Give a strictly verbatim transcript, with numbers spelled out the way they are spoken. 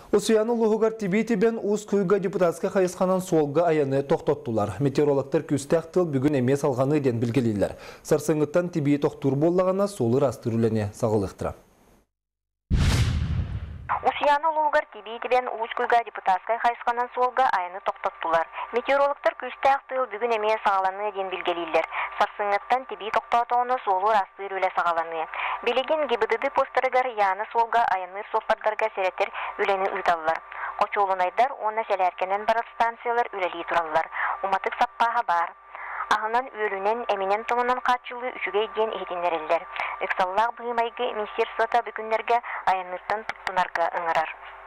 Осуяны лугугар тибетибен уз күйга депутатска хайысқанан солга аяны тоқтоттулар. Метеорологтар күстәқтыл бүгін емес алғаны ден білгелейлер. Сарсыңыттан тибет тоқтур боллағана солы растырылене сағылықтыра. Усияны лугар тибетибен уз күйга депутатска хайысқанан солга аяны тоқтоттулар. Метеорологтар күстәқтыл бүгін емес алғаны ден білгелейлер. Сарсыңыттан тибет тоқтотуыны солы растырылене сағыланы. Билеген гибидиди постерігер яны солга аяныр сопардарға серетер үлені ұйталылар. Қочолынайдар оны сәләркенен барар станциялар үлелей тұралылар. Уматық саппаға бар. Ағынан өлінен әмінен тұңынан қатшылы үшіге ден ехетінерелер. Үксаллақ бұйымайғы министерствота бүкіндерге аяныртын тұттынарға ыңырар.